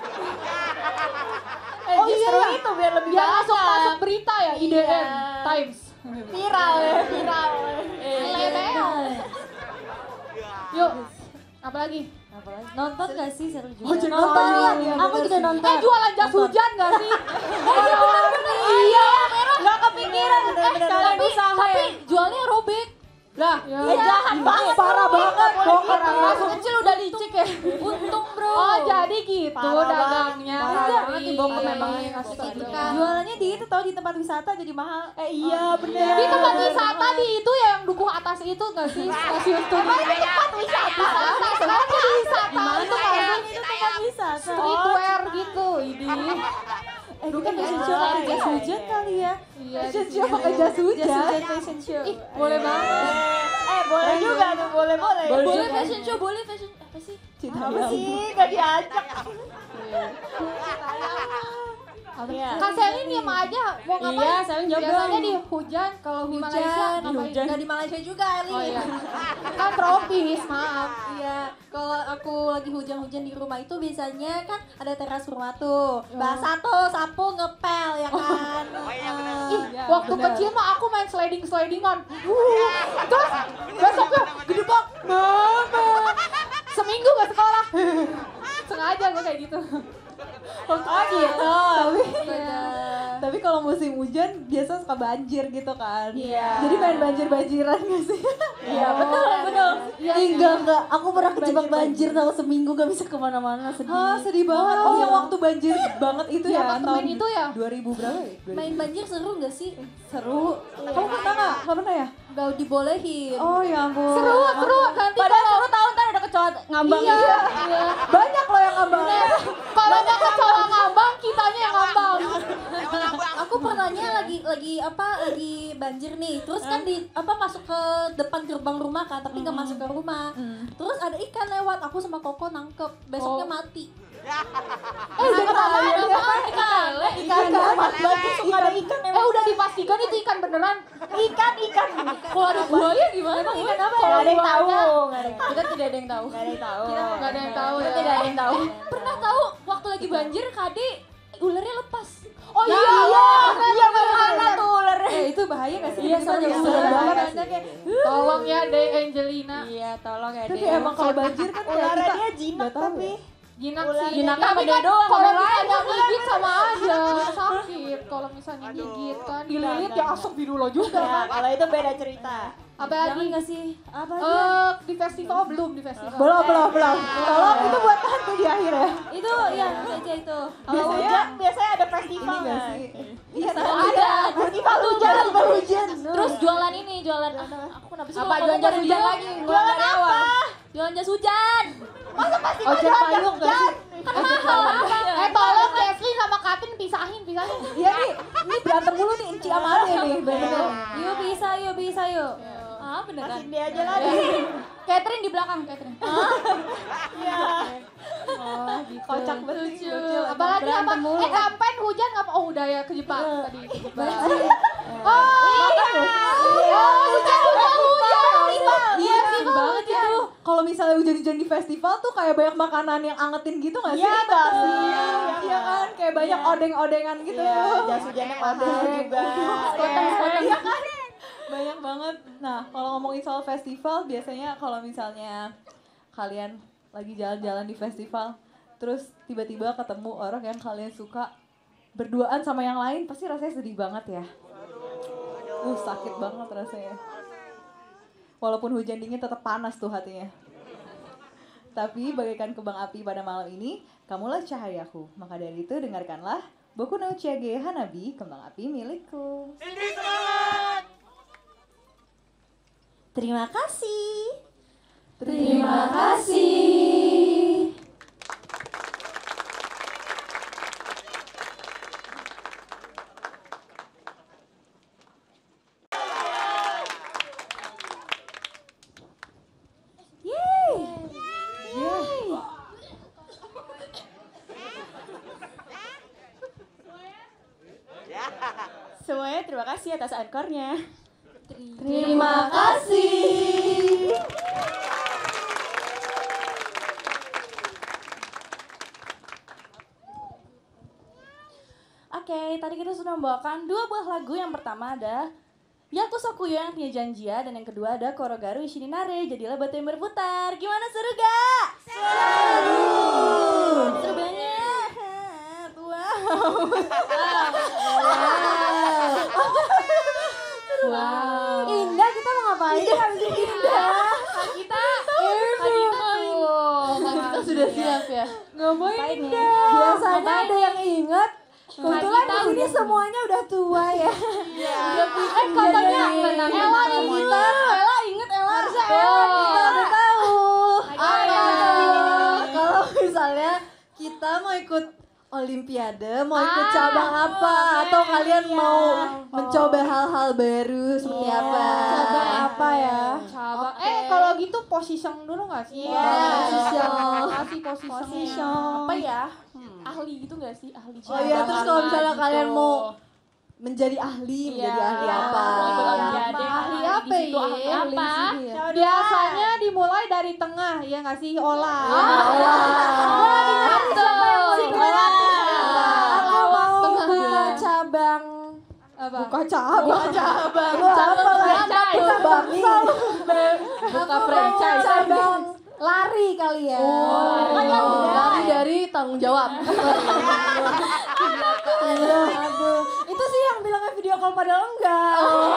Eh Oh justru iya. itu biar lebih Biar banyak. masuk masuk berita ya I D N Iya. Times. Viral ya, viral. Lebel. Yuk. Apa lagi? Apalagi nonton gak sih seru juga? Oh, jadi nonton nonton. ya, Iya, aku bener juga sih. nonton. Eh jualan jas hujan gak sih? Iya, nggak kepikiran. Eh, tapi tapi jualnya robek. Lah, Eh, jahat banget. Parah banget. Bongkar masuk kecil udah licik ya. Untung bro. Oh jadi gitu Parah dagangnya. banget. Enggak. banget nih, bongkar memang Iya, kasih gitu gitu. kan. Jualannya di itu tau di tempat wisata jadi mahal. Eh iya, bener. Di tempat wisata di itu ya yang dukuh atas itu nggak sih stasiun tuh? Emang itu tempat wisata? Sekarang jadi wisata itu kan Itu tempat wisata. streetwear gitu. Ini. Eh, bukan fashion show pakai jas hujan kali ya. Iya. Fashion show pakai jas Jas hujan. hujan fashion show. Ih, boleh banget. Eh, boleh juga tuh, boleh boleh. Boleh fashion show, boleh fashion apa sih? Apa sih? Gak diajak. Iya. Kak Selin diem aja, mau ngapain? Iya, Selin jawab Biasanya dong. di hujan, kalau di Malaysia Hujan, ngapain? nggak di Malaysia juga Eli. Oh iya. Kan tropis, maaf. Iya, kalau aku lagi hujan-hujan di rumah itu biasanya kan ada teras rumah tuh. Basah tuh, sapu ngepel ya kan. Ih, Iya, waktu bener. kecil mah aku main sliding-slidingan. Uh, terus besoknya gede banget. Mama. Seminggu gak sekolah. Sengaja gue kayak gitu. Oh gitu. Tapi Iya. tapi kalau musim hujan biasa suka banjir gitu kan. Iya. Jadi main banjir-banjiran gak sih? Iya, betul, betul. Iya, Ih, enggak enggak. Aku pernah kejebak banjir tahu seminggu gak bisa kemana-mana sedih. Ah sedih banget. Oh yang waktu banjir banget itu Iya, ya waktu tahun main itu ya? dua ribu berapa ya? dua ribu. Main banjir seru gak sih? Seru. Kamu pernah nggak? Nggak pernah ya? Gak dibolehin. Oh ya ampun. Seru, seru. Nanti Padahal kalau seru tahu ntar ada kecoa ngambang. Iya, iya. Banyak loh yang ngambang. Kalau nggak kecoa ngambang, kitanya yang ngambang. Aku pernahnya lagi lagi apa lagi banjir nih. Terus kan di apa masuk ke depan gerbang rumah kan, tapi nggak masuk ke rumah. Terus ada ikan lewat, aku sama Koko nangkep. Besoknya mati. Eh, udah kemarin apa? Ikan lele. Ikan banget, banget suka ada ikan Eh, emang. udah dipastikan itu ikan beneran. Ikan, ikan. Kalau ada buaya gimana? Emang ikan apa Gak ya? ada yang tahu. Gak ada yang tahu. Kita tidak ada yang tahu. Gak ada yang tahu. Nggak ada yang tahu Kita ya. tidak ada yang tahu. Pernah tahu waktu lagi banjir Kade ularnya lepas. Oh iya, Iya, iya mana tuh ularnya. Eh itu bahaya gak sih? Iya, Kita soalnya jangan serem ular banget banget. sih. Kayak, Tolong ya deh Angelina. Iya, tolong ya. Tapi Dek. emang kalau banjir kan kayak Ularnya kita dia jinak nggak tahu tapi. ya. Jinak Ular sih. jinak Tapi sama dia kan doang, kalau sama yang misalnya gigit sama aja sakit. Kalau misalnya gigit kan dililit ya asap di dulu juga Ya, kan. kalau itu beda cerita. Apa Jangan lagi? gak sih? Apa aja? Eh, di festival oh, belum di festival. Belum, belum, belum. Tolong itu buat nanti di akhir ya. Itu ya aja itu. Kalau Biasanya- hujan biasanya ada festival Ini nggak nggak? sih? Iya, Ada. Festival hujan, festival hujan. Terus jualan ini, jualan aku kenapa sih? Apa kalau jualan ngomong jas dari hujan dulu? lagi? Jualan apa? Jualan jas hujan. Masa festival Ojek jualan payung nggak sih? Kan mahal. Eh tolong Leslie sama Katin pisahin, pisahin. Iya nih, ini berantem mulu nih Inci sama Ade nih. Bener. Yuk bisa, yuk bisa yuk. Ah beneran. Kasih dia aja lagi. Catherine di belakang, Catherine. Iya. Oh gitu. Kocak banget. Lucu. Lucu. Apalagi apa? berantem mulu. Eh campaign hujan apa? Oh udah ya ke Jepang tadi. Banjir. Oh iya. Oh hujan hujan hujan. Iya sih banget itu. Kalau misalnya hujan-hujan di festival tuh kayak banyak makanan yang angetin gitu nggak sih? Iya, nggak sih? Iya, iya kan? Kayak banyak Iya. odeng-odengan gitu. Iya, jas hujannya mahal juga. Iya kan? Banyak banget. Nah, kalau ngomongin soal festival, biasanya kalau misalnya kalian lagi jalan-jalan di festival, terus tiba-tiba ketemu orang yang kalian suka berduaan sama yang lain, pasti rasanya sedih banget ya. Uh, sakit banget rasanya. Walaupun hujan dingin tetap panas tuh hatinya. Tapi bagaikan kembang api pada malam ini, kamulah cahayaku. Maka dari itu dengarkanlah Boku no Uchage Hanabi, kembang api milikku. Cindy semangat! Terima kasih. Terima kasih. Yeay. Semuanya terima kasih atas ankornya. Terima kasih. Oke, tadi kita sudah membawakan dua buah lagu. Yang pertama ada Yakusokuyo yang artinya janjia, dan yang kedua ada Korogaru Ishininare, jadilah batu yang berputar. Gimana, seru gak? Seru! Seru banget. Wow. Wow. Indah, kita mau ngapain? Indah, Indah. Kita Kita Kita sudah siap ya. Ngapain Indah? Biasanya ada yang ingat. Kebetulan di sini semuanya udah tua ya. Eh, katanya Ella inget. Ella inget, Ella. Harusnya Ella. Kita udah tahu. Ayo. Kalau misalnya kita mau ikut Olimpiade, mau ikut Ah, cabang apa, oke, atau kalian iya. mau mencoba hal-hal baru seperti Iya. apa? Cabang apa ya? Cabang. Eh kalau gitu position dulu nggak sih? Iya. Position. Kasih position. Position. Apa ya? Ahli gitu gak sih? Ahli Oh iya, terus kalau misalnya gitu. kalian mau menjadi ahli, menjadi Iya. ahli apa? Mau ikut Olimpiade, Ahli di apa situ ya? ahli Ahli apa? di sini ya. Biasanya dimulai dari tengah, ya nggak sih? Olah. Aku mau buka cabang. Apa? Buka cabang. Buka cabang. Lu apa lah? Cabang. Buka franchise. Cabang lari kali ya. Oh, lari dari tanggung jawab. Aduh, aduh. Itu sih yang bilangnya video call padahal enggak.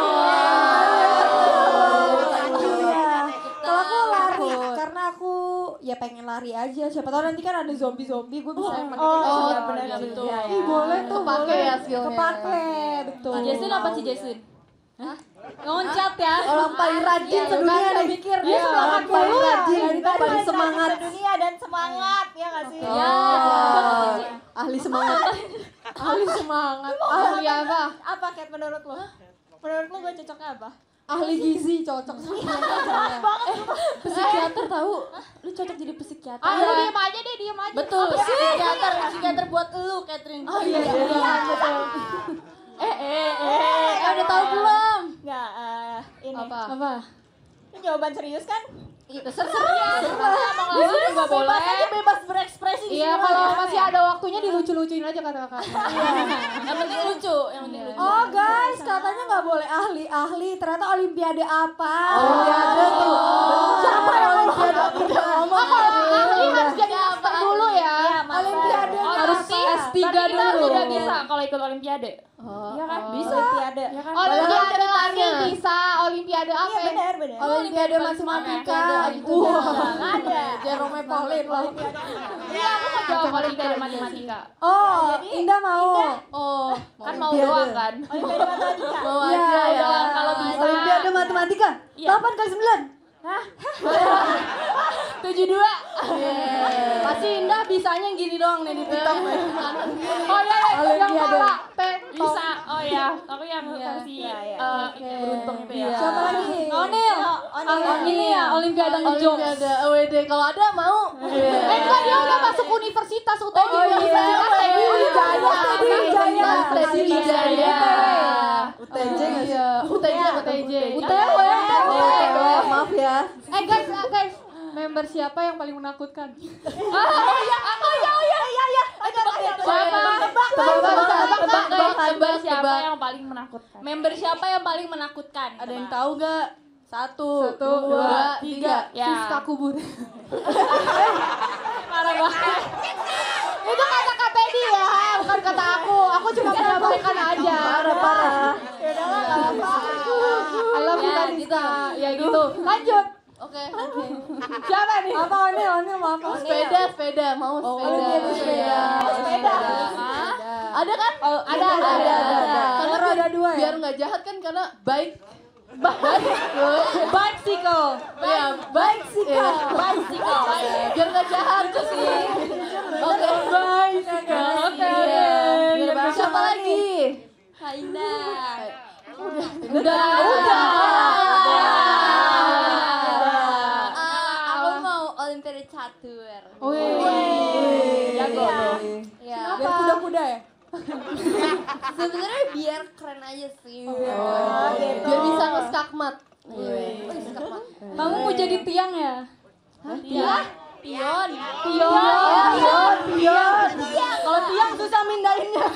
Iya. Kalau aku lari karena aku ya pengen lari aja. Siapa tahu nanti kan ada zombie-zombie, gue bisa pakai Oh, oh, iya, benar iya, gitu. iya, Ih, boleh tuh, Kepake boleh. ya skillnya. Kepake, betul. Jason apa sih Jason? Hah? Loncat ya. Orang paling rajin sedunia nih. Mikir Dia Orang paling rajin, paling semangat. dunia dan semangat, ya nggak sih? Ya. Ahli semangat. Ahli semangat. Ahli apa? Apa Kat menurut lo? Menurut lo gue cocoknya apa? ahli gizi cocok sih. Psikiater tahu? Lu cocok jadi psikiater. Ah, lu diem aja deh, diem aja. Betul. Psikiater, psikiater buat lu, Catherine. Oh iya, iya, betul. Eh, eh, eh, eh, udah tahu belum? Nggak, eh, ini. Apa? Apa? Ini jawaban serius kan? Terserah. Mau ngelawan juga boleh. Bebas aja, bebas berekspresi. Iya, kalau masih ada waktunya dilucu-lucuin aja kata-kata. Yang penting lucu, yang penting lucu. Oh guys, katanya nggak boleh ahli-ahli. Ternyata olimpiade apa? Olimpiade tuh. Siapa yang olimpiade? Oh, kalau ahli harus jadi master dulu ya. Olimpiade Harus apa? S tiga Berarti kita dulu. udah Bisa kalau ikut olimpiade. Iya kan? Bisa. Olimpiade. Ya kan? Olimpiade lari bisa, olimpiade apa Iya ya? benar, benar. Olimpiade matematika. Wah, ada. Jerome Pauline loh. Iya, aku mau jawab olimpiade matematika. Oh, Indah mau. Oh, kan mau Olimpiade. doang kan? Olimpiade matematika. Mau Iya, aja ya. doang kalau bisa. Olimpiade matematika. Iya. delapan kali sembilan. tujuh dua. Pasti Indah bisanya yang gini doang nih di TikTok. Oh iya, yang Olimpiade. pala P. Bisa. Oh ya, aku yang versi Iya, iya. eh, beruntung itu ya. Siapa lagi? Onil. Onil. Ini ya, olimpiade ngejok. Olimpiade O W D kalau ada mau. Eh enggak, dia udah masuk universitas U T J. Oh iya. Wijaya, Wijaya. Teddy Wijaya. U T J nggak sih? U T J, U T J. U T W. Oh, U T W, maaf ya. Eh guys, ah, guys, member siapa yang paling menakutkan? Oh iya, oh iya, oh iya, iya, iya. Siapa? Siapa? Tebak, tebak, tebak, tebak. Member siapa tebak. yang paling menakutkan? Member siapa yang paling menakutkan? Ada yang tahu nggak? Satu, Satu, dua, dua, tiga. tiga. Ya. Siska kubur. Parah banget. Itu kata Kak Pedi ya, bukan kata aku. Aku cuma menambahkan aja. Parah, parah. Ya udahlah enggak apa-apa. I love you Ya Kak gitu, Siska. ya gitu. Lanjut. Oke. Siapa nih? Apa Onil? Onil mau apa? Sepeda, sepeda, mau Oh, sepeda. dia tuh sepeda. Iya, Sepeda. Hah? Ada kan? Oh, ada, ada, ada, ada. ada. Karena Karena ada dua ya? biar nggak jahat kan karena baik. Baik. Bicycle. Ya, baik sih kak. Bicycle. Biar nggak jahat tuh sih. Oke. Bicycle. Oke, oke. Biar baik. Siapa lagi? Haina. Udah. Udah, udah. Ah, aku mau Olimpiade catur. Wih. Jago. Ya. Biar kuda-kuda ya? Sebenarnya biar keren aja sih. Oh, Biar bisa ngeskakmat. Kamu mau jadi tiang ya? Iya. Pion. Pion, pion, pion. Kalau tiang susah mindahinnya.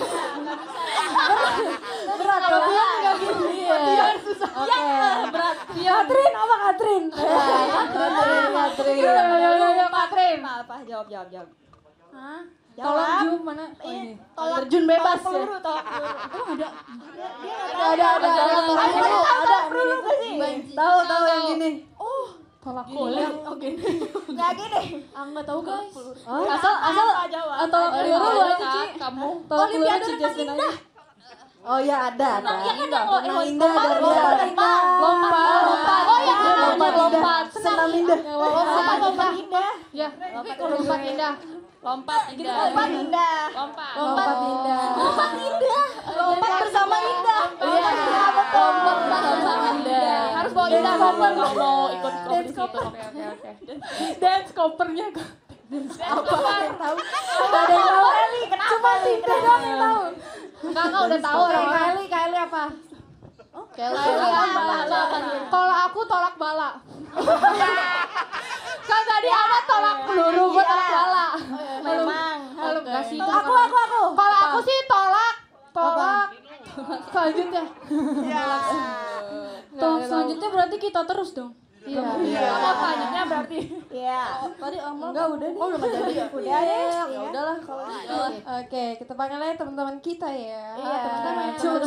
Berat kalau pion nggak gini. Pion susah. Oke. Berat. Pion. Katrin, apa Katrin? Katrin, Katrin. Yo yo yo yo Katrin. Apa? Jawab, jawab, jawab. Hah? Jawab. Tolak Jum mana? Oh, ini. Tolak, Terjun bebas tolak ya? peluru, tolak peluru. Ada, ada, ada. Ada, ada. Tahu, tahu yang gini. Tolak kulit. Oke. Nggak gini. Ah, enggak tahu guys. Oh, Asal asal Apa jawab? atau peluru lu aja Ci. Kamu. Tolak peluru Olimpiade Ci renang Jasmine aja. oh ya ada, ada. Iya kan yang lo Renang eh, indah, lompat, ada lompat, indah. lompat, lompat. Oh ya, Lompat lompat, indah. lompat. Senam indah. Lompat, lompat indah. Ya, lompat indah. Lompat indah. Lompat indah. Lompat. Lompat indah. Lompat indah. Lompat bersama indah. Iya, betul. Lompat bersama indah. Harus bawa indah cover kalau mau ikut kompetisi itu. Oke, oke, oke. Dance covernya. Apa yang tahu? Nggak ada yang tahu. Cuma Tinda doang yang tahu. Kakak udah tahu Oke, orang. Kylie, Kylie apa? Kelly. Kalau aku tolak bala. Kan tadi apa tolak peluru, gua tolak bala. Memang. Kalau kasih itu. Aku, aku, aku. Kalau aku sih tolak, tolak. Selanjutnya. Tolak selanjutnya berarti kita terus dong. Iya. Kalau selanjutnya berarti. Iya. Tadi Amal. Enggak, udah nih. Oh, udah nggak jadi ya? Udah deh. Ya udahlah kalau gitu. Oke, kita panggil aja teman-teman kita ya. Iya. Teman-teman.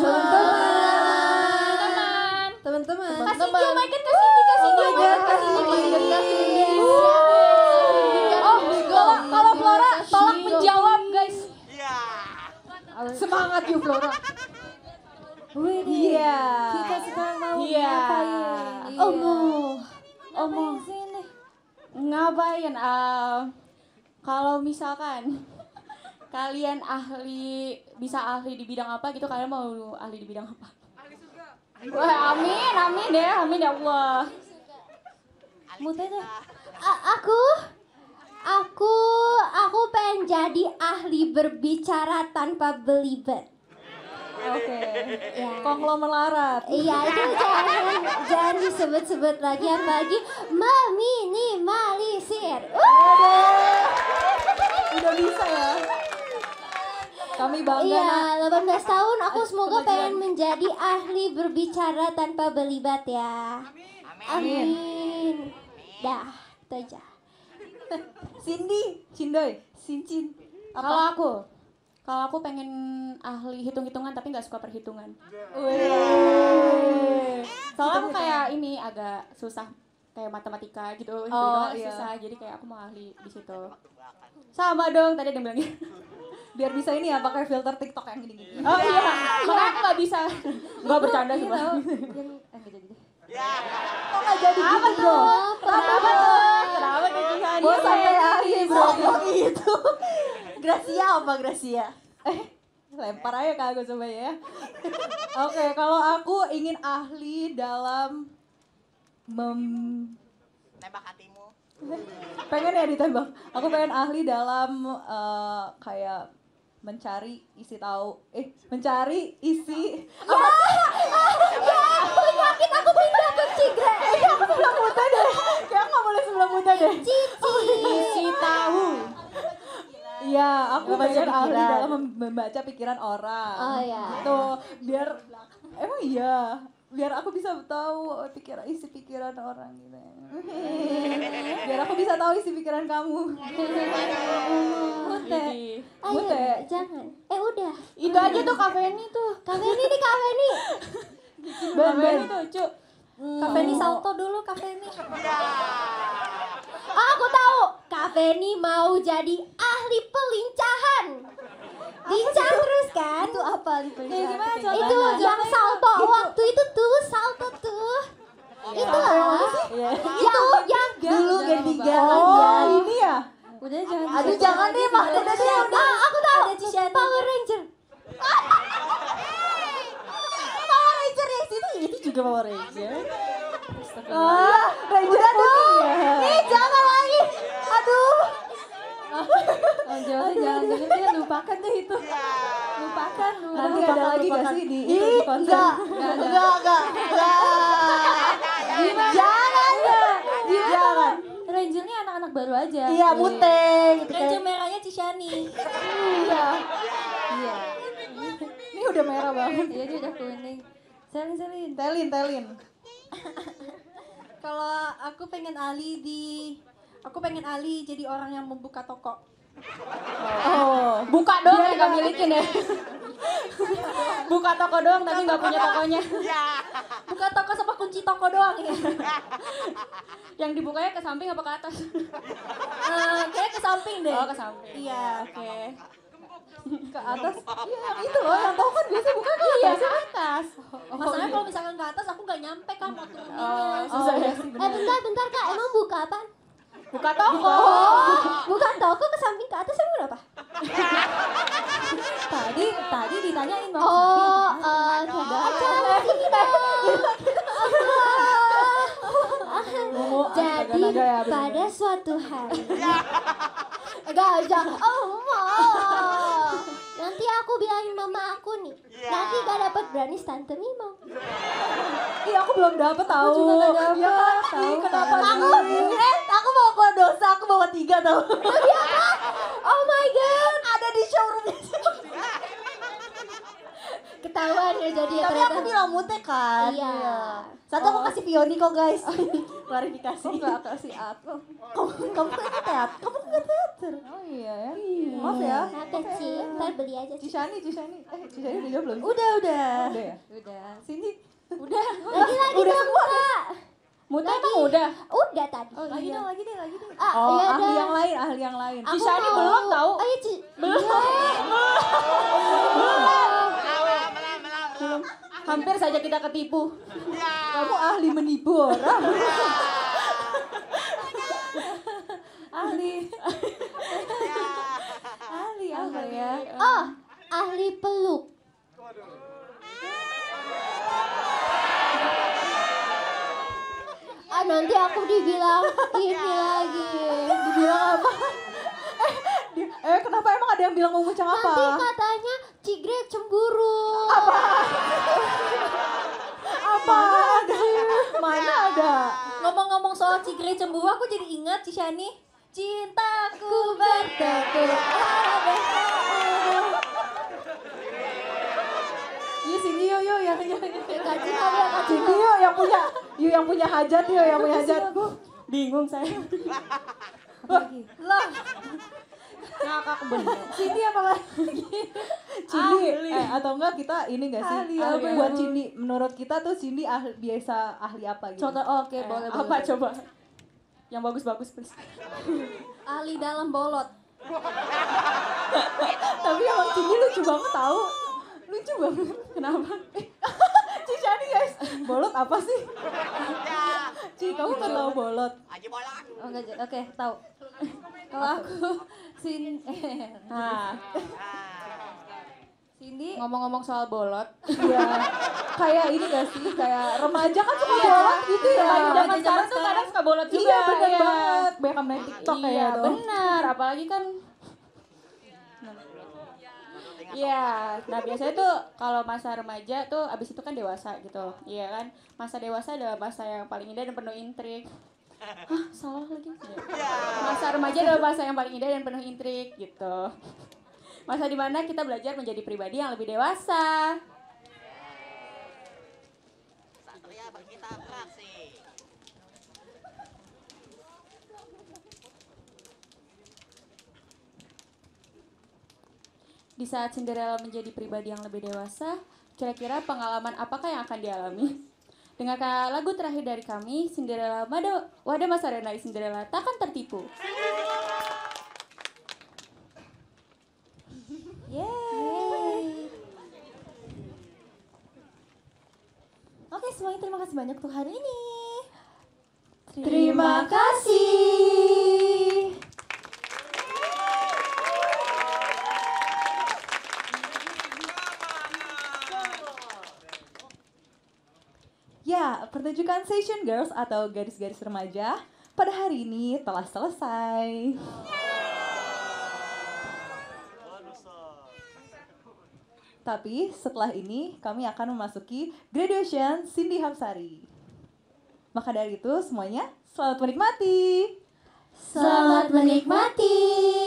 Teman. Teman-teman. Kasih dia mic kasih dia kasih dia. Oh my God, kasih Oh dia. my God, kasih dia. Oh, kalau kalau Flora tolak menjawab guys. Semangat yuk Flora. Wih, Iya. kita sekarang mau Iya. ngapain? Oh no. Oh Ngapain no. sini? Ngapain? Uh, kalau misalkan kalian ahli, bisa ahli di bidang apa gitu, kalian mau ahli di bidang apa? Ahli surga. Wah, amin, amin deh, amin ya Allah. Mute deh. A- aku aku aku pengen jadi ahli berbicara tanpa belibet. Oke. Ya. Konglomerat. Iya itu jangan jangan disebut-sebut lagi apalagi meminimalisir. Uh, Udah bisa ya. Kami bangga. iya, Nak. delapan belas tahun aku semoga pengen menjadi ahli berbicara tanpa belibet ya. Amin. Dah, itu aja. Cindy, Cindoy, Cincin. Kalau aku, kalau aku pengen ahli hitung-hitungan tapi nggak suka perhitungan. Wih. Soalnya aku kayak ini agak susah kayak matematika gitu, Oh, hitung-hitungan iya. susah. Jadi kayak aku mau ahli di situ. Sama dong, tadi ada yang bilang gitu. Biar bisa ini ya pakai filter TikTok yang gini-gini. Oh iya, makanya aku nggak bisa. Nggak bercanda Iya sumpah. tahu. Yang eh enggak jadi deh. Kok nggak jadi gitu, Bro? Kenapa tuh? Kenapa kejihan? Gue sampai akhir, Bro. Oh gitu. Gracia apa Gracia? Eh, lempar aja ke aku coba ya. Oke, kalau aku ingin ahli dalam mem Tembak hatimu. pengen ya ditembak. Aku pengen ahli dalam eh, kayak mencari isi tahu, eh mencari isi apa? Ya, aku yakin aku pindah ke Cigre. Eh, aku sebelah muta deh. Kayak nggak boleh sebelah muta deh. Cici. Isi tahu. Iya, aku Membaca pengen ahli pikiran. dalam mem- membaca pikiran orang. Oh, iya. Gitu, biar emang iya, biar aku bisa tahu pikiran isi pikiran orang gitu. Biar aku bisa tahu isi pikiran kamu. Mute. Ayo, Mute. jangan. Eh udah. Itu aja tuh kafe ini tuh. Kafe ini nih kafe ini. Ben, Kafe ben. ini tuh, Cuk. Kafe ini salto dulu, kafe ini. Oh, aku tahu. Kafe ini mau jadi ahli pelincahan. Lincah terus kan? Itu apa ahli Ya, gimana contohnya? Itu yang salto waktu itu tuh salto tuh. Itu lah. Iya. Itu yang Dulu ketiga Oh, ini ya? Udah jangan. Aduh jangan deh, Mak. Udah deh, udah. Ah, aku tahu. Ada Ciciani. Power Ranger. Power Ranger yang situ itu juga Power Ranger. Ah, Ranger putih ya. Ih, jangan lagi. Aduh. Oh, jangan jangan jangan dia lupakan deh itu. Lupakan lu. Nanti ada lagi gak sih di itu Ih, di konser? enggak. Nggak ada. Enggak, enggak. Enggak. Jangan ya. Jangan. Rangernya anak-anak baru aja. Iya, muteng gitu Ranger kan. merahnya Ciciani. Iya. Iya. Ini udah merah banget. Iya dia udah kuning. Selin Selin. Telin, telin. Kalau aku pengen ahli di aku pengen ahli jadi orang yang membuka toko. Oh, Buka doang yang gak milikin ya. Buka toko doang tapi gak punya tokonya. Buka toko sama kunci toko doang ya. Yang dibukanya ke samping apa ke atas? Eh, kayak ke samping deh. Oh, ke samping. Iya, oke. ke atas. Iya, yang itu loh, yang tahu kan biasa bukan ke atas. Ke atas. Masalahnya kalau misalkan ke atas aku nggak nyampe kan mau turuninnya. Oh, Oh, susah ya. iya sih Eh benar. bentar bentar Kak, emang buka apa? Buka toko. Bukan toko ke samping ke atas emang berapa? Tadi tadi ditanyain mau Oh, eh jangan sini dong. Ngomong Jadi agak-agak ya, bener. pada suatu hari Enggak, jangan. Oh, mau. Nanti aku bilangin mama aku nih. Nanti gak dapet brownies Tante Mimo. Iya, aku belum dapet tahu. juga nggak dapet, Ya kan? tahu Ih, kenapa kan. sih? Aku, eh, aku bawa kue dosa, aku bawa tiga tau. Oh my god. Ada di showroom. Ketahuan ya jadi ya Tapi ternyata. aku bilang mute kan. Iya. Satu aku kasih Pioni kok guys. Klarifikasi. Kok nggak kasih aku? Kamu kamu kan ke teater. Kamu kan ke teater. Oh iya ya. Maaf ya. Nah, kecil, ntar beli aja. Ci. Cishani, Cishani. Eh, Cishani udah jawab belum? Udah udah. Udah ya? Udah. Sini. Lagi lagi Udah dong, Kak. Muta emang udah. Udah tadi. Oh, lagi dong, lagi deh, lagi deh. Ah, Oh, iya ahli dah. yang lain, ahli yang lain. Aku Cishani mau- belum tahu. Ayo, Ci. Belum. Hampir saja kita ketipu. Kamu ahli menipu orang. Ahli. Ahli apa ya? Oh, ahli peluk. Ah, nanti aku dibilang ini lagi. Dibilang apa? eh, di, eh, kenapa emang ada yang bilang mau ngucap apa? Nanti katanya Cigrek cemburu. Apa ada? Mana ada? Ngomong-ngomong soal Cigre cemburu, aku jadi ingat Cishani. Cintaku bertekuk ada Iya sini yuk yuk yang yang Kak Cina dia, Kak Cina. sini yuk yang punya yuk yang punya hajat yuk yang punya hajat. Bingung saya. Loh, Ngakak bener. Cindy apa lagi? Cindy eh, atau enggak kita ini enggak sih? Ahli Ah, apa ya? buat Cindy menurut kita tuh Cindy ahli, biasa ahli apa gitu? Contoh, oh, oke, Eh, boleh, apa boleh. coba? Yang bagus-bagus please. Ahli dalam bolot. Tapi emang Cindy lucu banget tahu. Lucu banget. Kenapa? Cishani guys, bolot apa sih? Ci, kamu nggak tahu bolot? Oh, enggak, j- oke, tahu. Kalau aku Sin eh, Nah, Cindy ngomong-ngomong soal bolot. Iya. Kayak ini gak sih? Kayak remaja kan suka bolot gitu ya. Remaja zaman zaman sekarang tuh sekarang. kadang suka bolot juga. Iya bener iya. banget. Banyak yang main TikTok Iya kayak tuh. benar, apalagi kan. Iya, nah biasanya tuh kalau masa remaja tuh abis itu kan dewasa gitu, iya kan. Masa dewasa adalah masa yang paling indah dan penuh intrik. Hah, salah lagi. Masa remaja adalah masa yang paling indah dan penuh intrik gitu. Masa dimana kita belajar menjadi pribadi yang lebih dewasa. Satria berkita beraksi. Di saat Cinderella menjadi pribadi yang lebih dewasa, kira-kira pengalaman apakah yang akan dialami? Dengarkan lagu terakhir dari kami, Cinderella Wada, Wada Masa Renai Cinderella Takkan Tertipu. Yeay. Oke semuanya, terima kasih banyak untuk hari ini. Terima kasih. Ya, pertunjukan Session Girls atau gadis-gadis remaja pada hari ini telah selesai. Tapi setelah ini kami akan memasuki graduation Cindy Hapsari. Maka dari itu semuanya selamat menikmati. Selamat menikmati.